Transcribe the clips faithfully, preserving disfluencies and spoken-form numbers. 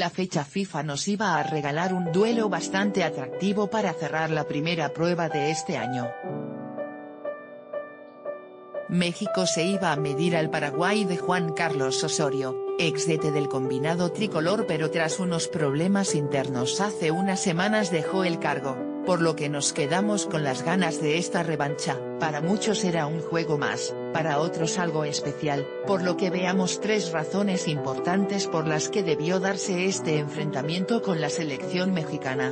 La fecha FIFA nos iba a regalar un duelo bastante atractivo para cerrar la primera prueba de este año. México se iba a medir al Paraguay de Juan Carlos Osorio, ex D T del combinado tricolor, pero tras unos problemas internos hace unas semanas dejó el cargo, por lo que nos quedamos con las ganas de esta revancha. Para muchos era un juego más, para otros algo especial, por lo que veamos tres razones importantes por las que debió darse este enfrentamiento con la selección mexicana.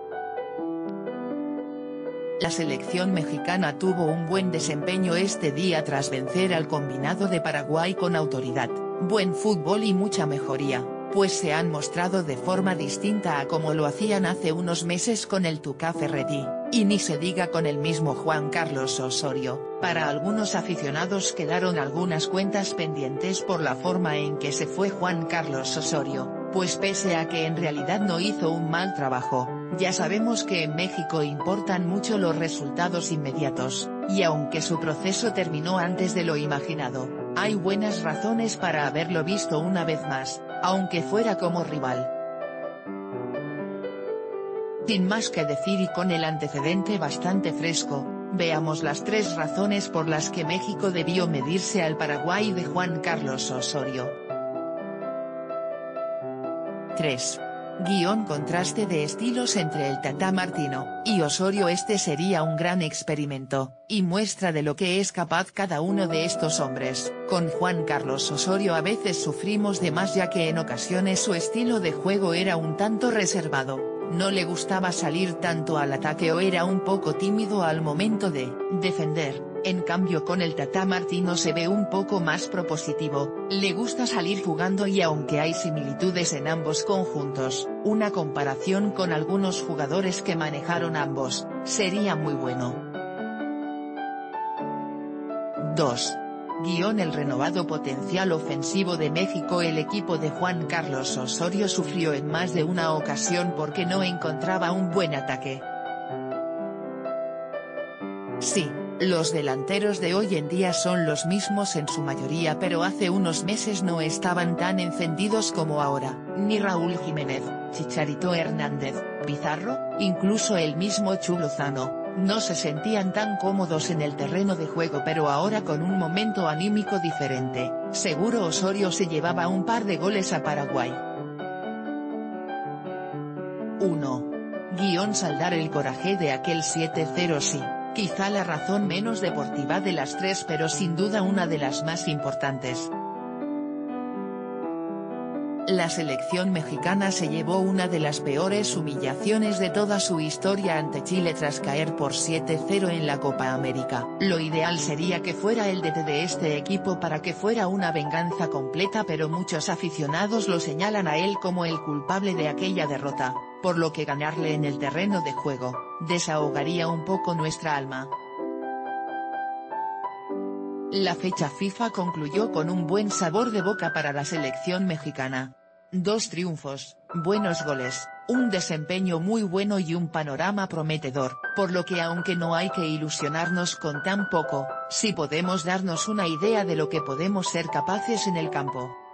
La selección mexicana tuvo un buen desempeño este día tras vencer al combinado de Paraguay con autoridad, buen fútbol y mucha mejoría, pues se han mostrado de forma distinta a como lo hacían hace unos meses con el Tuca Ferretti, y ni se diga con el mismo Juan Carlos Osorio. Para algunos aficionados quedaron algunas cuentas pendientes por la forma en que se fue Juan Carlos Osorio, pues pese a que en realidad no hizo un mal trabajo, ya sabemos que en México importan mucho los resultados inmediatos, y aunque su proceso terminó antes de lo imaginado, hay buenas razones para haberlo visto una vez más, aunque fuera como rival. Sin más que decir y con el antecedente bastante fresco, veamos las tres razones por las que México debió medirse al Paraguay de Juan Carlos Osorio. tres. Guión contraste de estilos entre el Tata Martino y Osorio. Este sería un gran experimento, y muestra de lo que es capaz cada uno de estos hombres. Con Juan Carlos Osorio a veces sufrimos de más, ya que en ocasiones su estilo de juego era un tanto reservado, no le gustaba salir tanto al ataque o era un poco tímido al momento de defender. En cambio con el Tata Martino se ve un poco más propositivo, le gusta salir jugando, y aunque hay similitudes en ambos conjuntos, una comparación con algunos jugadores que manejaron ambos, sería muy bueno. dos. Guión el renovado potencial ofensivo de México. El equipo de Juan Carlos Osorio sufrió en más de una ocasión porque no encontraba un buen ataque. Sí. Los delanteros de hoy en día son los mismos en su mayoría, pero hace unos meses no estaban tan encendidos como ahora. Ni Raúl Jiménez, Chicharito Hernández, Pizarro, incluso el mismo Chucky Lozano, no se sentían tan cómodos en el terreno de juego, pero ahora con un momento anímico diferente, seguro Osorio se llevaba un par de goles a Paraguay. uno. Guión saldar el coraje de aquel siete cero. Sí. Quizá la razón menos deportiva de las tres, pero sin duda una de las más importantes. La selección mexicana se llevó una de las peores humillaciones de toda su historia ante Chile tras caer por siete cero en la Copa América. Lo ideal sería que fuera el D T de este equipo para que fuera una venganza completa, pero muchos aficionados lo señalan a él como el culpable de aquella derrota, por lo que ganarle en el terreno de juego desahogaría un poco nuestra alma. La fecha FIFA concluyó con un buen sabor de boca para la selección mexicana. Dos triunfos, buenos goles, un desempeño muy bueno y un panorama prometedor, por lo que aunque no hay que ilusionarnos con tan poco, sí podemos darnos una idea de lo que podemos ser capaces en el campo.